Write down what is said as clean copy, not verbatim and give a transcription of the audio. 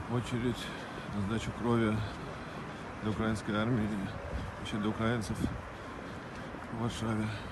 очередь на сдачу крови для украинской армии, вообще для украинцев в Варшаве.